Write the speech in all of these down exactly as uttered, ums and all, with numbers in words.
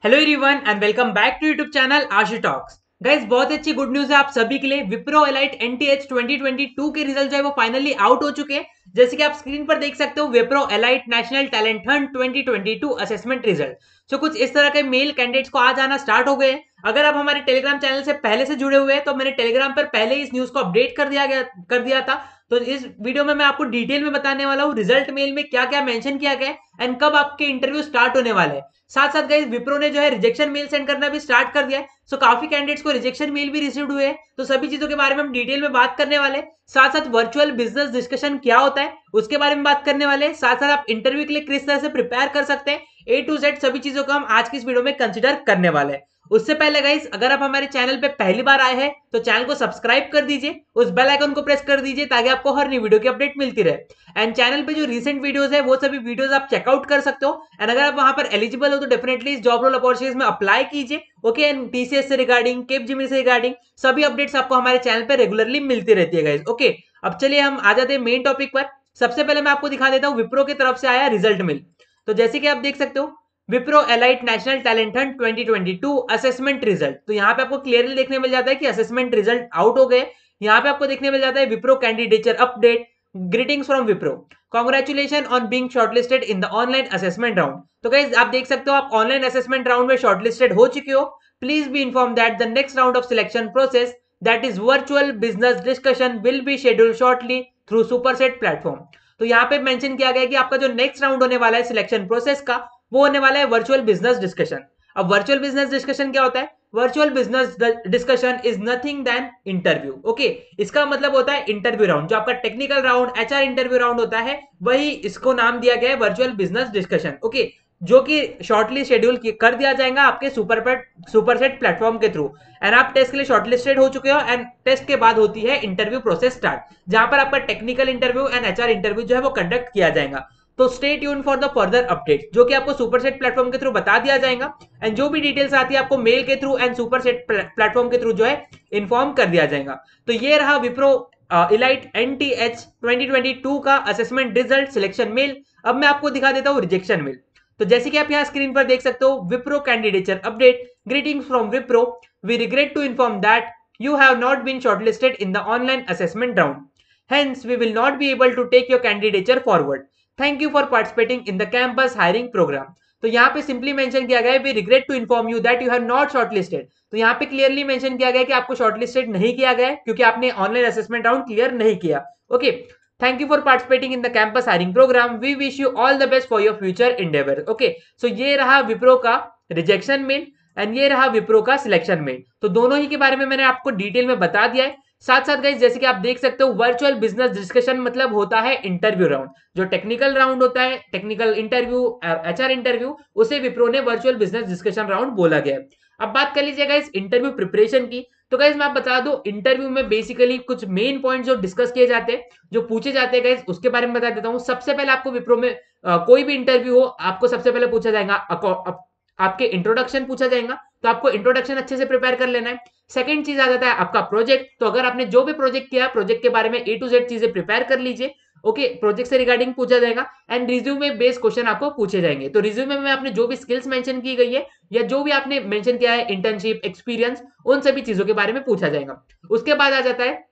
Hello everyone and welcome back to YouTube channel Ashu talks. Guys, बहुत अच्छी good news है आप सभी के लिए। Wipro elite NTH twenty twenty two के रिजल्ट जो है वो फाइनली आउट हो चुके हैं। जैसे कि आप स्क्रीन पर देख सकते हो, Wipro elite national talent hunt twenty twenty two assessment result. So कुछ इस तरह के मेल कैंडिडेट्स को आज आना स्टार्ट हो गए हैं। अगर आप हमारे टेलीग्राम चैनल से पहले से जुड़े हुए हैं तो मैंने टेलीग्राम पर पहले ही इस न्यूज को अपडेट कर दिया गया कर दिया था। तो इस वीडियो में मैं आपको डिटेल में बताने वाला हूँ रिजल्ट मेल में क्या क्या मेंशन किया गया है एंड कब आपके इंटरव्यू स्टार्ट होने वाले हैं। साथ साथ गाइस, विप्रो ने जो है रिजेक्शन मेल सेंड करना भी स्टार्ट कर दिया है। सो काफी कैंडिडेट्स को रिजेक्शन मेल भी रिसीव हुए हैं। तो सभी चीजों के बारे में हम डिटेल में बात करने वाले हैं। साथ साथ वर्चुअल बिजनेस डिस्कशन क्या होता है उसके बारे में बात करने वाले हैं। साथ साथ आप इंटरव्यू के लिए किस तरह से प्रिपेयर कर सकते हैं, ए टू जेड सभी चीजों को हम आज की इस वीडियो में कंसिडर करने वाले हैं। उससे पहले गाइस, अगर आप हमारे चैनल पे पहली बार आए हैं तो चैनल को सब्सक्राइब कर दीजिए, उस बेल आइकन को प्रेस कर दीजिए ताकि आपको हर नई वीडियो की अपडेट मिलती रहे। एंड चैनल पे जो रीसेंट वीडियोस है वो सभी वीडियोस आप चेकआउट कर सकते हो। एंड अगर आप वहां पर एलिजिबल हो तो डेफिनेटली इस जॉब रोल अपॉर्चुनिटीज में अप्लाई कीजिए। ओके, एंड टीसीएस से रिगार्डिंग, केपजेमिनी से रिगार्डिंग सभी अपडेट्स आपको हमारे चैनल पे रेगुलरली मिलती रहती है गाइस। ओके, अब चलिए हम आ जाते हैं मेन टॉपिक पर। सबसे पहले मैं आपको दिखा देता हूँ विप्रो की तरफ से आया रिजल्ट मेल। तो जैसे कि आप देख सकते हो, Wipro elite national talent hunt twenty twenty two assessment result. तो यहाँ पे आपको क्लियरली देखने मिल जाता है कि असेसमेंट रिजल्ट आउट हो गए। यहाँ पे आपको देखने मिल जाता है Wipro candidature update, greetings from Wipro, congratulation on being shortlisted in the online assessment round. तो गाइस, आप देख सकते हो आप ऑनलाइन असेसमेंट राउंड में शॉर्टलिस्टेड हो चुके हो। Please be inform that the next round of selection process that is virtual business discussion will be scheduled shortly through superset platform. तो यहाँ पे मेंशन किया गया है कि आपका जो नेक्स्ट राउंड होने वाला है सिलेक्शन प्रोसेस का, वो होने वाला है वर्चुअल बिजनेस डिस्कशन। अब वर्चुअल बिजनेस डिस्कशन क्या होता है? Virtual business discussion is nothing then interview. Okay, इसका मतलब होता है इंटरव्यू राउंड। जो आपका technical round, HR interview round होता है, वही इसको नाम दिया गया है वर्चुअल बिजनेस डिस्कशन। ओके, जो कि शॉर्टली शेड्यूल कर दिया जाएगा आपके सुपर सुपरसेट प्लेटफॉर्म के थ्रू। एंड आप टेस्ट के लिए शॉर्टलिस्टेड हो चुके हो एंड टेस्ट के बाद होती है इंटरव्यू प्रोसेस स्टार्ट, जहां पर आपका technical interview and HR interview जो है वो कंडक्ट किया जाएगा। तो stay tune for the further update, जो कि आपको सुपरसेट प्लेटफॉर्म के थ्रू बता दिया जाएगा। एंड जो भी डिटेल्स आती है आपको मेल के थ्रू एंड सुपरसेट प्लेटफॉर्म के थ्रू जो है इन्फॉर्म कर दिया जाएगा। तो ये रहा Wipro elite NTH twenty twenty two का असेसमेंट रिजल्ट सिलेक्शन मेल। अब मैं आपको दिखा देता हूँ रिजेक्शन मेल। तो जैसे कि आप यहाँ स्क्रीन पर देख सकते हो, Wipro candidature update, greetings from Wipro, we regret to inform that you have not been shortlisted in the online assessment round. Hence, we will not be able to take your candidature forward. Thank you for participating in the campus hiring program. तो यहाँ पे simply mention किया गया है, we regret to inform you that you have not shortlisted. तो यहाँ पे clearly mention किया गया है कि आपको शॉर्टलिस्टेड नहीं किया गया है क्योंकि आपने ऑनलाइन असेसमेंट राउंड क्लियर नहीं किया। Okay, thank you for participating in the campus hiring programme, we wish you all the best for your future endeavour. Okay, so ये रहा विप्रो का रिजेक्शन मेल एंड ये रहा विप्रो का selection mail. तो दोनों ही के बारे में मैंने आपको डिटेल में बता दिया है। साथ साथ गाइस, जैसे कि आप देख सकते हो, वर्चुअल बिजनेस डिस्कशन मतलब होता है इंटरव्यू राउंड। जो टेक्निकल राउंड होता है, टेक्निकल इंटरव्यू, एचआर इंटरव्यू, उसे विप्रो ने वर्चुअल बिजनेस डिस्कशन राउंड बोला गया है। अब बात कर लीजिए गाइस इंटरव्यू प्रिपरेशन की। तो गाइस मैं आप बता दूं, इंटरव्यू में बेसिकली कुछ मेन पॉइंट जो डिस्कस किए जाते हैं, जो पूछे जाते हैं गाइस, उसके बारे में बता देता हूं। सबसे पहले आपको विप्रो में आ, कोई भी इंटरव्यू हो, आपको सबसे पहले पूछा जाएगा आपके इंट्रोडक्शन पूछा जाएगा। तो आपको इंट्रोडक्शन अच्छे से प्रिपेयर कर लेना है। सेकंड चीज आ जाता है आपका प्रोजेक्ट। तो अगर आपने जो भी प्रोजेक्ट किया, प्रोजेक्ट के बारे में ए टू जेड चीजें प्रिपेयर कर लीजिए। ओके, प्रोजेक्ट से रिगार्डिंग पूछा जाएगा। एंड रिज्यूमे बेस्ड क्वेश्चन आपको पूछे जाएंगे। तो रिज्यूमे में आपने जो भी स्किल्स मेंशन की गई है या जो भी आपने मेंशन किया है, इंटर्नशिप, एक्सपीरियंस, उन सभी चीजों के बारे में पूछा जाएगा। उसके बाद आ जाता है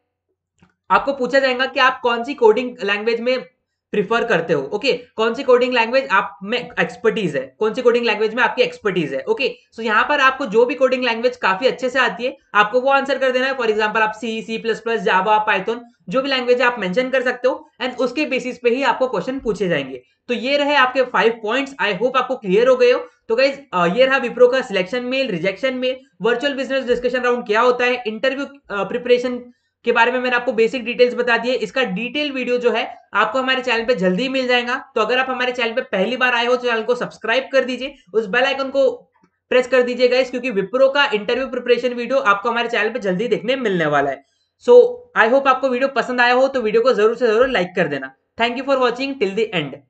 आपको पूछा जाएगा कि आप कौन सी कोडिंग लैंग्वेज में प्रिफर करते हो। ओके, कौन सी कोडिंग लैंग्वेज आप में एक्सपर्टीज है, कौन सी कोडिंग लैंग्वेज में आपकी एक्सपर्टीज है। ओके, सो यहाँ पर आपको जो भी कोडिंग लैंग्वेज काफी अच्छे से आती है, आपको वो आंसर कर देना है। फॉर एग्जांपल आप C, C plus plus, Java, Python, जो भी लैंग्वेज है आप मेंशन कर सकते हो एंड उसके बेसिस पे ही आपको क्वेश्चन पूछे जाएंगे। तो ये रहे आपके फाइव पॉइंट्स। आई होप आपको क्लियर हो गए हो। तो गाइज, ये रहा विप्रो का selection mail, rejection mail, virtual business discussion round क्या होता है, इंटरव्यू प्रिपरेशन के बारे में मैंने आपको बेसिक डिटेल्स बता दी है। इसका डिटेल वीडियो जो है आपको हमारे चैनल पे जल्दी मिल जाएगा। तो अगर आप हमारे चैनल पे पहली बार आए हो तो चैनल को सब्सक्राइब कर दीजिए, उस बेल आइकन को प्रेस कर दीजिएगा इस, क्योंकि विप्रो का इंटरव्यू प्रिपरेशन वीडियो आपको हमारे चैनल पे जल्दी देखने मिलने वाला है। सो आई होप आपको वीडियो पसंद आया हो तो वीडियो को जरूर से जरूर लाइक कर देना। Thank you for watching till the and.